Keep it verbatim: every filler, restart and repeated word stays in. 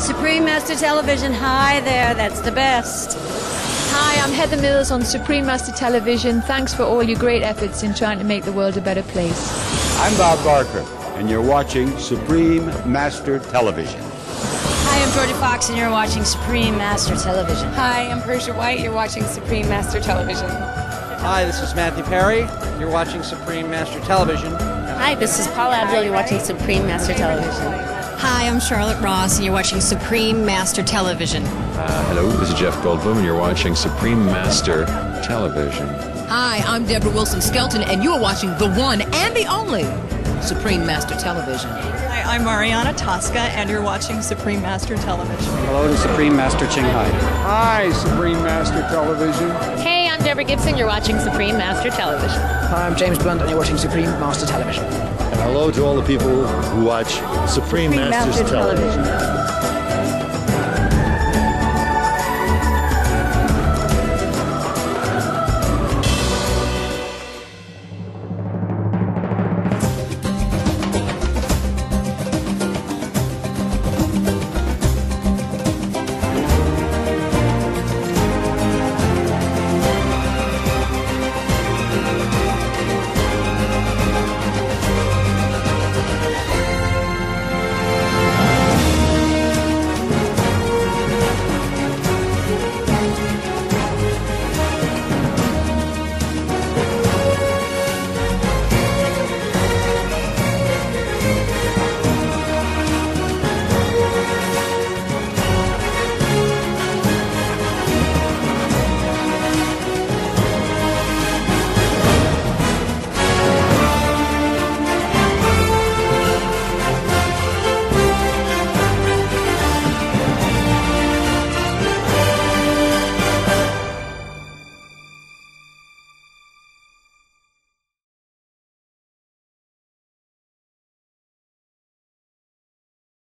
Supreme Master Television, hi there, that's the best. Hi, I'm Heather Mills on Supreme Master Television. Thanks for all your great efforts in trying to make the world a better place. I'm Bob Barker, and you're watching Supreme Master Television. Hi, I'm Georgia Fox, and you're watching Supreme Master Television. Hi, I'm Persia White. You're watching Supreme Master Television. Hi, this is Matthew Perry. You're watching Supreme Master Television. Hi, this is Paula Abdul. You're watching Supreme Master Television. Hi, I'm Charlotte Ross, and you're watching Supreme Master Television. Uh, hello, this is Jeff Goldblum, and you're watching Supreme Master Television. Hi, I'm Deborah Wilson-Skelton, and you're watching the one and the only Supreme Master Television. Hi, I'm Mariana Tosca, and you're watching Supreme Master Television. Hello to Supreme Master Ching Hai. Hi, Supreme Master Television. Hey, I'm Deborah Gibson. You're watching Supreme Master Television. Hi, I'm James Blunt, and you're watching Supreme Master Television. And hello to all the people who watch Supreme, Supreme Masters Master Television. Television.